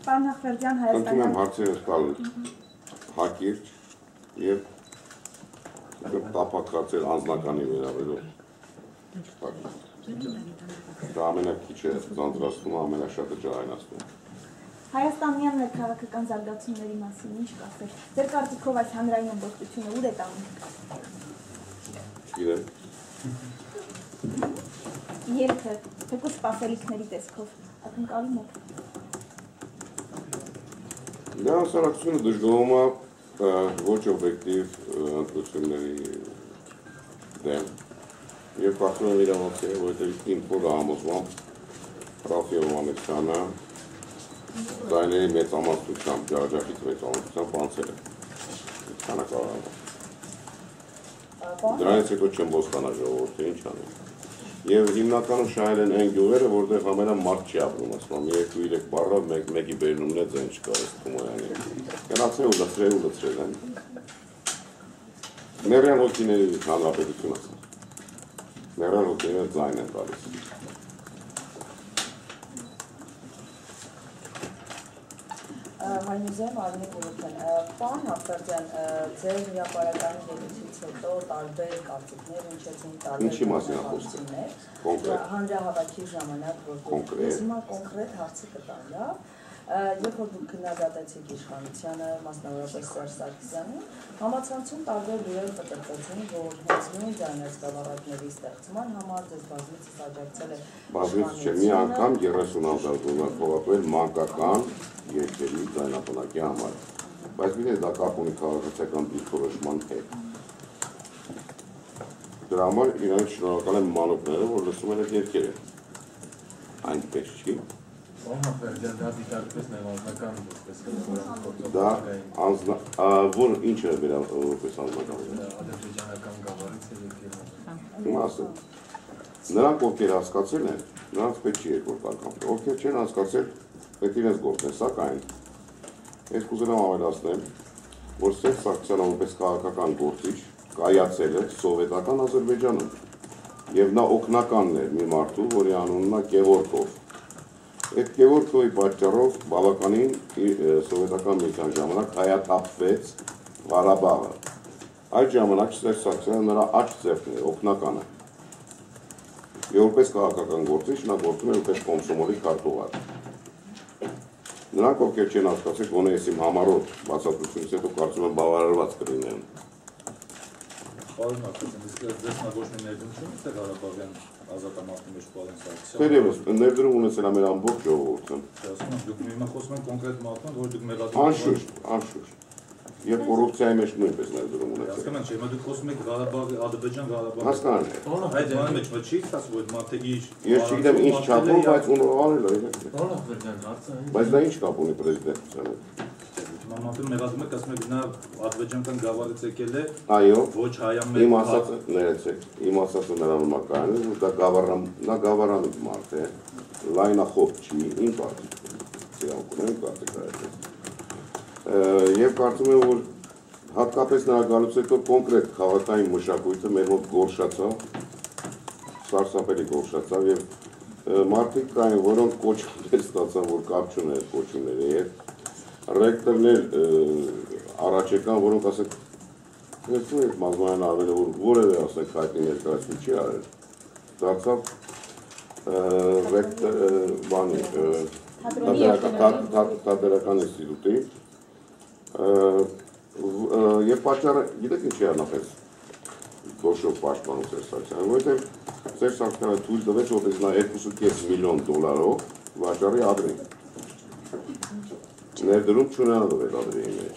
Պարոն Հախվերդյան, Ընդունում եմ հարցերը տալ հակիրճ և տապակ հարցեր անձնականի վերաբերող։ Դա ամենաքիչը ձանձրացնում, ամենաշատը ջահայնացնում։ Հայաստանյան ներքաղաքական զարգացումների մասին ինչ կասել։ Ձեր կարծիքով այս հանրային ամբողջությունը ուր է տանում։ Իրեն։ Ելքը, թեկուզ սպասելիքների տեսքով, ակնկալում եք։ Դա հասարակությունը դժգոհում է ոչ օբյեկտիվ ընտրությունների դեմ և կարծում եմ իրավացի է, որովհետև ինձ որը համոզվում Ռաֆայել Մանուկյանը ձայների մեծամասնությամբ, ջահաջակից մեծամասնությամբ անցել է։ Քանը կարող Դրանից հետո չեմ ոստանա ժողովուրդը, ինչ անի։ Եվ հիմնականում շահել են այն գյուղերը, որտեղ ամենա մարդ չի ապրում, ասում եմ, 2-3 բառով մեկի բերնումն է ձեն չկա այս Թումոյանի։ Գնացել ու լցրել են։ Մեռյան հոգիների հանրապետություն ասում։ Մեռյան հոգիները ձայն են տալիս։ Հայնուզեմ Արմին Գուրուքեն, պարոն Հախվերդյան, ձեր հրապարականի ելույթից հետո տարբեր կարծիքներ հնչեցին, տարբեր հարցումներ, հանրահավաքի ժամանակ, որ ես հիմա կոնկրետ հարցը կտամ, լավ, երբ որ դուք քննադատեցիք իշխանությանը, մասնավորապես Սերժ Սարգսյանին, համացանցում տարբեր լուրեր կտրտեցին, որ հենց նույն ձայնասկավառակների ստեղծման համար ձեզ բազմիցս աջակցել է Բազմիցս չէ, մի անգամ 30 ամսալ փոխադրել մանկական երկերի ձայնապնակի համար, բայց մի դա կապ ունի քաղաքացիական դիրքորոշման հետ։ Դրա համար իրանք շնորհակալ եմ մանուկները, որ լսում են այդ երկերը։ Այնպես չի։ Դա դիտարկվեց նաև անձնական որպես Դա որ ինչ է որպես անձնական։ Ադրբեջանական գավառից է եկել։ Իմաստը։ Նրանք ովքեր հասկացել են, նրանց պետք չի երկրորդ անգամ։ Ովքեր չեն հասկացել, պետք իրենց գործեն, սակայն ես կուզենամ ավելացնեմ, որ Սերժ Սարգսյանը որպես քաղաքական գործիչ կայացել է սովետական Ադրբեջանում եւ նա օգնականն էր մի մարդու, որի անունն է Գևորգով։ Այդ Գևորգովի պատճառով բավականին սովետական միության ժամանակ հայաթափվեց Ղարաբաղը։ Այդ ժամանակ Սերժ Սարգսյանը նրա աջ ձեռքն էր, օգնականը։ Եվ որպես քաղաքական գործիչ նա գործում է որպես կոմսոմոլի քարտուղար։ Նրանք ովքեր չեն հասկացել, գոնե ես իմ համառոտ բացատրությունից հետո կարծում եմ բավարարված կլինեն։ Պարոն Հախվերդյան, իսկ ձեզ նա ոչ մի ներդրում չունի Ղարաբաղյան ազատամարտի մեջ Պարոն Սարգսյանը։ Թերևս ներդրում ունեցել է մեր ամբողջ ժողովուրդը։ Ասում եմ, դուք հիմա խոսում եք կոնկրետ մարդուն, որ դուք մեղադրում եք։ Անշուշտ։ Եվ կոռուպցիայի մեջ նույնպես ներդրում ունեցել։ Հասկանում եմ, չէ, հիմա դուք խոսում եք Ղարաբաղի, Ադրբեջան-Ղարաբաղ։ Հասկանում եմ։ Այդ բանի մեջ չի ասում, որ մարդեգի Ես չգիտեմ ինչ չափով, բայց ունորել է։ Պարոն Հախվերդյան, հարցը։ Բայց դա ինչ կապ ունի պրեզիդենտությանը։ Մարդուն մեղադրում եք, ասում եք նա ադրբեջանական գավառից եկել է։ Այո։ Ոչ հայամետ։ Իմ ասածը ներեցեք, իմ ասածը նրանում է կայանում, որ դա գավառամիտ մարդ է, լայնախոհ չի, իմ կարծիքով։ Սրանք ունեմ կարծիքա այդպես։ Եվ կարծում եմ, որ հատկապես նրա գալուց հետո կոնկրետ քաղաքային մշակույթը մեր մոտ գորշացավ, սարսափելի գորշացավ եւ մարդիկ կային, որոնք կոչումներ ստացան, որ կապ չունեն այդ կոչումների հետ, ռեկտորներ առաջ եկան, որոնք ասեք, ես ու այդ մազմանյան արվել է, որ որևէ ասեք հայտնի ներկայացում չի արել, դարձավ թատերական ինստիտուտի և պատճառը, գիտեք ինչի առնապես դոշով պաշտպանում Սերժ Սարգսյանը, որովհետև Սերժ Սարգսյանը թույլ տվեց, որպես նա 2.5 միլիոն դոլարով վաճառի Ադրին։ Ներդրում չունենալով այդ Ադրիի մեջ։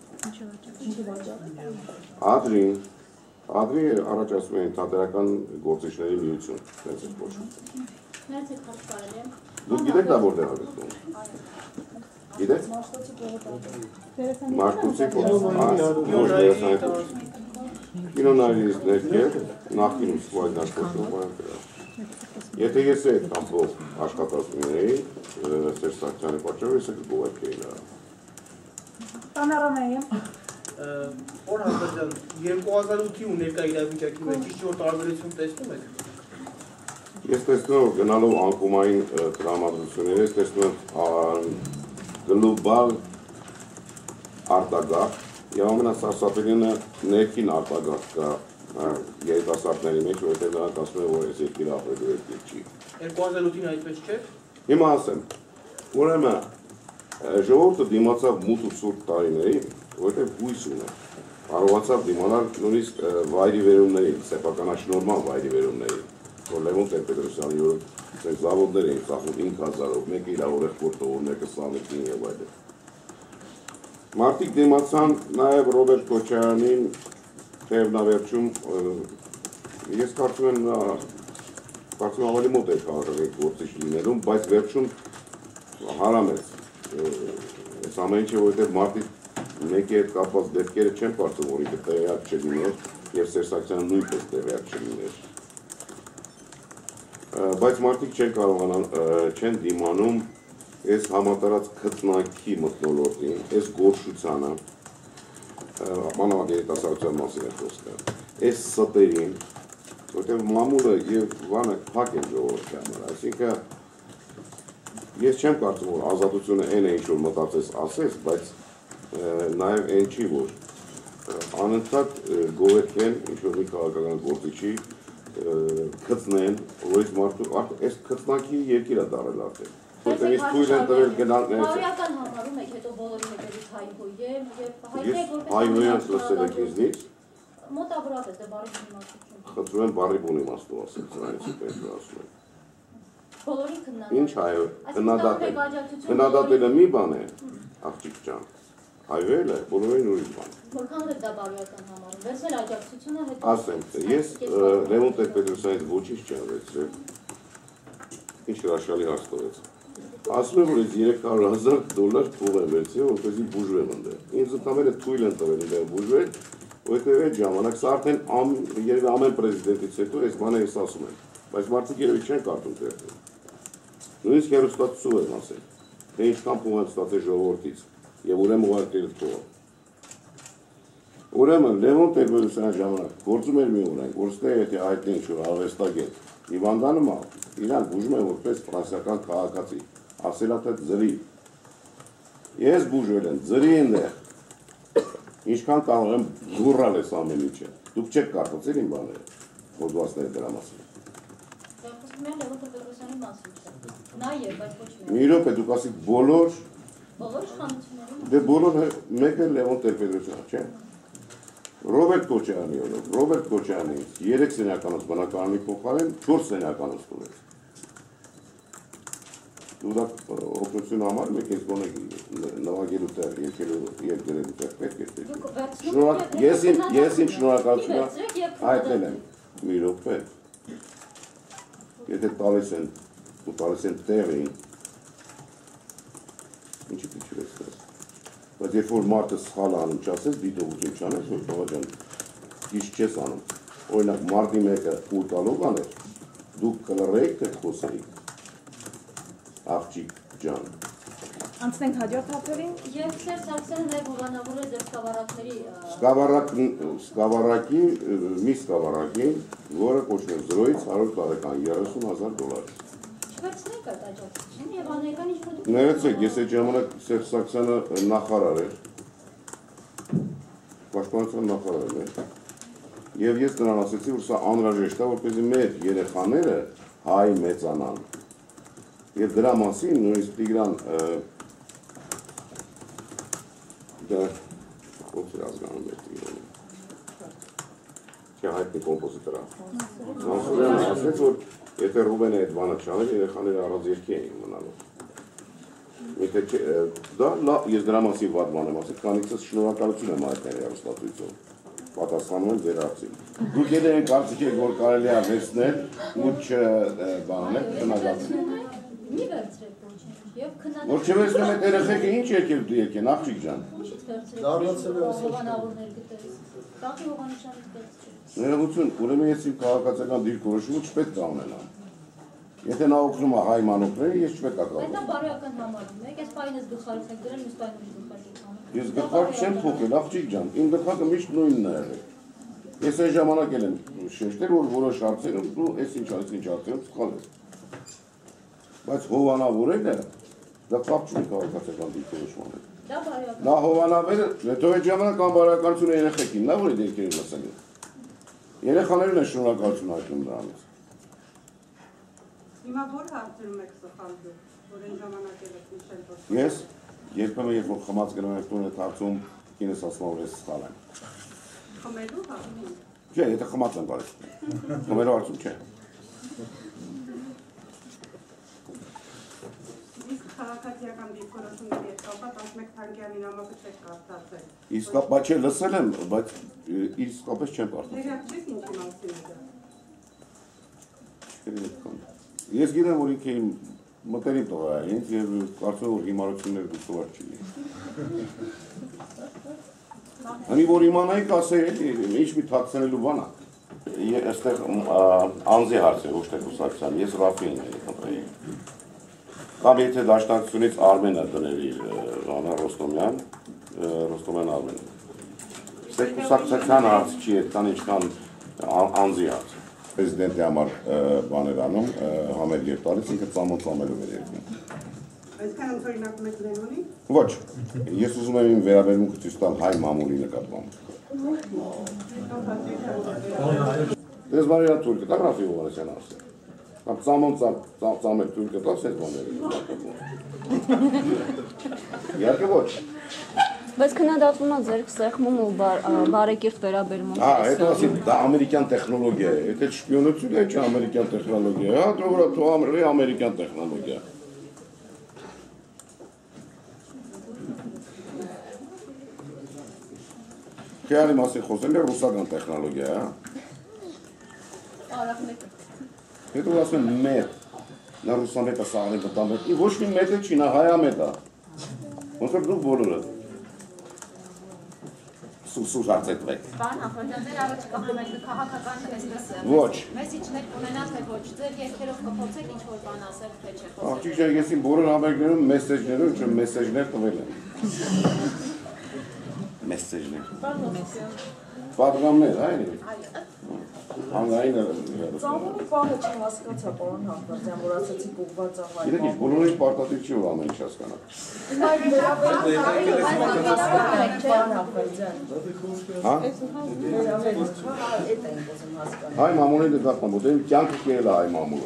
Ադրին առաջ ասում էին թատերական գործիչների միություն, հենց այդ կոչում։ Դուք գիտեք դա որտեղ է գտնվում։ Գիտեք։ Մաշտոցի կինոնայրից ներքև նախկինում սպայնար կոչում Եթե ես այդ ամբող աշխատասունեի Սերժ Սարգսյանի պատճառով ես կգովարկեի նրա։ Տանարամեյը։ Պարոն Հախվերդյան, 2008-ի ու ներկա իրավիճակի մեջ ինչ-որ տարբերություն տեսնում եք։ Ես տեսնում եմ գնալով անկումային տրամադրություններ, ես տեսնում եմ գլոբալ արտագաղթ եւ ամենասարսափելին ներքին արտագաղթ կա երիտասարդների մեջ, որովհետեւ նրանք ասում են, որ այս երկիրը ապրելու երկիր չի։ 2008-ին այդպես չէ։ Հիմա ասեմ, ուրեմն ժողովուրդը դիմացավ մութ ու ցուրտ տարիներին, որովհետեւ հույս ունի։ Կարողացավ դիմանալ նույնիսկ վայրի վերումներին, սեփականաշնորհման վայրի վերումներին, որ Լևոն Տեր-Պետրոսյանի օրոք զավոդներ էին ծախում 5000-ով, մեկը իր օրեղբոր տողում, մեկը 25 եւ այլն։ Մարդիկ դիմացան նաեւ Ռոբերտ Քոչարյանին, թեև նա վերջում ես կարծում եմ ավելի մոտ է քաղաքական գործիչ լինելուն, բայց վերջում հարամեց այս ամեն ինչը, որովհետեւ մարդիկ մեկի հետ կապված դեպքերը չեն կարծում, որ ինքը տեղյակ չլիներ եւ Սերժ Սարգսյանը նույնպես տեղյակ չլիներ։ Բայց մարդիկ չեն դիմանում այս համատարած քծնակի մթնոլորտին, այս գորշությանը, մանավանդ երիտասարդության մասին է խոսքը, այս ստերին, որտեղ մամուլը եւ վանը փակ են ժողովրդի համար, այսինքն ես չեմ կարծում, որ ազատությունը այն է, ինչ որ մտածես ասես, բայց նաեւ այն չի, որ անընդհատ գովերքեն ինչ-որ մի քաղաքական գործիչի քծնեն, որից մարդու այս քծնակի երկիր է դարել արդեն։ Որտեղ իսկ թույլ են տվել գնալ ներս։ Բարոյական համարում եք հետո բոլորի հետևից հայհոյել եւ հայտնեք որպես հայհոյած լսել եք ինձնից։ մոտավորապես դե բարի իմաստություն։ Խնդրում եմ բարի բուն իմաստով ասել, սրանից պետք է ասում եմ։ Բոլորի քննադատ։ Ինչ հայհոյ, քննադատելը մի բան է, աղջիկ ջան։ Հայհոյելը բոլորին ուրիշ բան։ Որքան դե դա բարոյական համարում, վերցնել աջակցությունը հետո։ Ասեմ, ես Լևոն Տեր-Պետրոսյանից ոչինչ չեմ վերցրել։ Ինչ հրաշալի հարց տվեց։ Ասում եմ, որ ես $300,000 փող եմ վերցրել, որպեսզի բուժվեմ ընդեղ։ Ինձ ընդամենը թույլ են տվել ընդեղ բուժվել, որովհետև այդ ժամանակ սա արդեն երևի ամեն պրեզիդենտից հետո այս բանը ես ասում եմ, բայց մարդիկ երևի չեն կարծում դեռ։ Նույնիսկ հեռուստացույց եմ ասել, թե ինչքան փող եմ ստացել ժողովրդից եւ ուրեմն ուղարկել փողը։ Ուրեմն Լևոն Տեր-Պետրոսյանի ժամանակ գործում էր մի օրենք, որ ստե եթե հայտնի ինչ-որ արվեստագետ հիվանդանում է, իրան բուժում են որպես ֆրանսիական քաղաքացի, ասելա թե ձրի։ Ես բուժվել եմ ձրի ընդեղ, ինչքան կարող եմ գուրալ ես ամեն ինչը։ Դուք չեք կարծել իմ բաները, հոդվածները դրա մասին։ Լևոն Տեր-Պետրոսյանի մասին չէ։ Նաեւ, բայց ոչ միայն։ Մի րոպե դուք ասիք բոլոր իշխանություններում։ Դե բոլորը մեկը Լևոն Տեր-Պետրոսյանը, չէ՞։ Ռոբերտ Քոչարյանի օրոք, Ռոբերտ Քոչարյանի 3 սենյականոց բնակարանի փոխարեն 4 սենյականոց տվեց։ Դու դա օգնություն համար մեկ ես գոնե նվագելու տեղ, երկելու եւ դրելու տեղ պետք է։ Ես իմ շնորհակալությունը հայտնել եմ։ Մի րոպե։ Եթե տալիս են տեղին, ինչի դիչրես դες։ Բայց երբ որ մարդը սխալ անում չասես, դիտողություն չանես, որ տղա ջան, ճիշտ չես անում։ Օրինակ մարտի 1-ը 8 տալով աներ, դուք կլռեիք, թե խոսեիք։ Աղջիկ ջան։ Անցնենք հաջորդ հաղորդին։ Եվ Սերժ Սարգսյանը նաև հովանավորել ձեր սկավառակների սկավառակի, մի սկավառակի, որը կոչվում է 0-ից 100 տարեկան $30,000։ Չվերցնենք այդ աջակցություն եւ անեկան ինչ-որ դուք։ Ներեցեք, ես այդ ժամանակ Սերժ Սարգսյանը նախարար էր, պաշտպանության նախարարն էր, եւ ես նրան ասեցի, որ սա անհրաժեշտ է, որպեսզի մեր երեխաները հայ մեծանան։ Եվ դրա մասին նույնիսկ Տիգրան ո՞ց էր ազգանում մեր Տիգրանը։ Չէ, հայտնի կոմպոզիտոր է։ Նասուրյանը ասեց, որ եթե Ռուբենը այդ բանը չաներ, երեխաները առանց երկի էին մնալու։ Դա ես դրա մասին վատ բան եմ ասել, քանիցս շնորհակալություն եմ հայտնել հեռուստացույցով։ Պատասխանում եմ ձեր հարցին։ Դուք եք կարծիք եք, որ կարելի է վերցնել ու չբանել, քննադատել։ Մի վերցրեք ոչինչ եւ քննադատել։ Որ չվերցնեմ այդ երեխեքը ինչ եկեն, աղջիկ ջան։ Ինչի՞ց վերցրեք։ Հովանավորներ գտել։ Կախի հովանիշանից վերցրեք։ Ներողություն, ուրեմն ես իմ քաղաքացիական դիրքորոշումը չպետք է ունենամ։ Եթե նա օգնում է հայ մանուկներին, ես չպետք է Բայց կարող։ դա բարոյական համարում եք, այս պայնից գլխարից եք դրել, մյուս պայնից գլխարից եք անում։ Ես գլխարկ չեմ փոխել, աղջիկ ջան, իմ գլխարկը միշտ նույնն է եղել։ Ես այն ժամանակ եմ շեշտել, որ որոշ հարցերում դու այս ինչ հարցերում սխալ ես։ Բայց հովանավորելը Դա կապ չունի քաղաքացիական դիրքերի շուանը։ Դա բարոյական։ Նա հովանավերը, հետո այդ ժամանակ անբարոյականությունը երեխեքին, նա որի դիրքերի լսել է։ Երեխաներն են շնորհակալություն հայտնում նրանից։ Հիմա որ հարցերում եք սխալվում, որ այն ժամանակ եք նշել, որ Ես երբեմն երբ որ խմած գնում եմ տուն այդ հարցում, ինձ ասում որ ես սխալ եմ։ խմելու հարցում։ Չէ, եթե խմած եմ բարի։ Խմելու հարցում չէ։ Իսկ քաղաքացիական դիրքորոշումների հետ կապված ասում եք Թանկյանի նամակը չեք կարդացել։ Իսկապես չէ, լսել եմ, բայց իսկապես չեմ կարդացել։ Ներկայացրեք ինչի մասին է դա։ Ես գիտեմ, որ ինքը իմ մտերիմ տղա է ինձ և կարծում որ հիմարություններ դուստուվար չի։ Հանի որ իմանայի կասեի, ինչ մի թաքցնելու բան է։ Այստեղ անձի հարց է, ոչ թե կուսակցության, ես Ռաֆին էի խնդրեի։ Կամ եթե դաշնակցությունից Արմենը դներ իր Ռոստոմյան Արմենը։ Այստեղ կուսակցության հարց չի այդքան ինչքան անձի հարց։ Պրեզիդենտի համար բաներ անում, համերգեր տալիս, ինքը ծամոց-ամելով էր երկում։ Այսքան ընդօրինակում եք Լենոնի։ Ոչ, ես ուզում եմ իմ վերաբերմունքը ցույց տալ հայ մամուլի նկատմամբ։ Դες բարիա թուրքը, դա Ռաֆի Հովհաննիսյան ասել։ Կամ ծամոց-ամել թուրքը տալ սենց բաներ։ Իհարկե ոչ։ Բայց քննադատվում է ձեր սեղմում ու բարեկիրթ վերաբերմունք։ Հետո ասի դա ամերիկյան տեխնոլոգիա է, եթե շպիոնություն է, չէ ամերիկյան տեխնոլոգիա է, հա դու ամերիկյան տեխնոլոգիա։ Քյարի մասին խոսել է ռուսական տեխնոլոգիա, հա։ Հետո ասում են մետ, նա ռուսամետը սաղնի պտամետ, ոչ մի մետ է չի, նա հայամետ է։ Ոնց որ դուք բոլորը։ Սուս հարցետվեք։ Պարոն Ախոջյան, ձեր առաջիկա համերգը քաղաքական էսպես Ոչ։ մեսիջներ կունենա, թե ոչ, ձեր երկերով կփորձեք ինչ-որ բան ասել, թե չէ խոսել։ Աղջիկ ջան, ես իմ բոլոր համերգներում մեսեջներ տվել եմ։ Մեսեջներ։ Պատգամներ, այն է։ Հանրային Ծամոնի պահը չեմ հասկացա, պարոն Հաղթարյան, որ ասացիք ուղղված է հայ Իրեք բոլորին պարտադիր չի որ ամեն ինչ հասկանա։ Հա? Հայ մամուլին դեպքում, որտեղ կյանքը կերել է հայ մամուլը։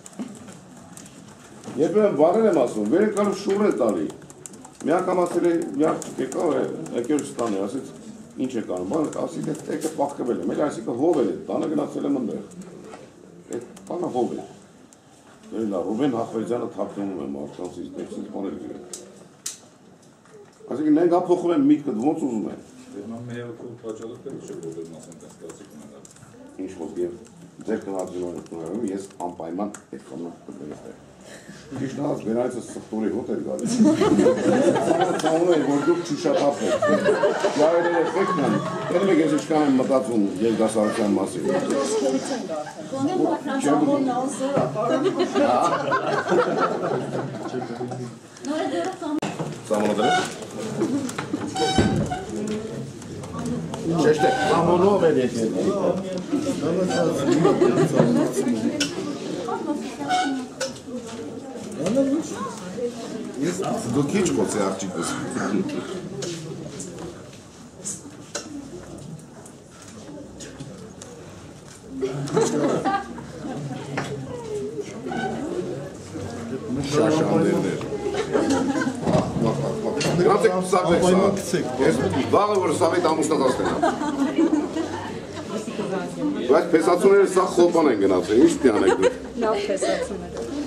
Երբեմն բաներ եմ ասում, վեր են կալու շուռ է տալի։ Մի անգամ ասել է, յարդիկ եկավ է, եկերստան է, ասեց, ինչ է կանում, բանը, ասիկ է տեկը պախկվել եմ, էլ այսիկը հով էլ է, տանը գնացել եմ ընդեղ։ Այդ բանը հով է։ Ռուբեն Հախվերձյանը թաքնվում է մարդկանցից, տեքսից բաներ գրել։ Ասիկ նենք ապոխում եմ միտքդ, ոնց ուզում է։ Մեյակու պատճառով պետք չէ որ մասն տես կարծիք ունենալ։ Ինչ խոսք եւ ձեր կնածություններում ես անպայման այդ կողմը կդեմ։ Ճիշտ ասած, վերայցը սխտորի հոտ էր գալիս։ Ծանոթ էր, որ դուք չուշատափեք։ Գայրերը էֆեկտն են, երբ եք ես ինչքան եմ մտածում երիտասարդության մասին։ Ծամոնը Չեշտե, ծամոնով էր եկել։ Դու քիչ խոսի աղջիկս։ Շաշանդերներ։ Գնացեք սաղվեք սաղ։ Ես վաղը որ սաղիտ ամուսնած ասնենա։ Բայց պեսացուները սաղ խոպան են գնացել, ինչ պիան եք դուք։ Լավ պեսացուները։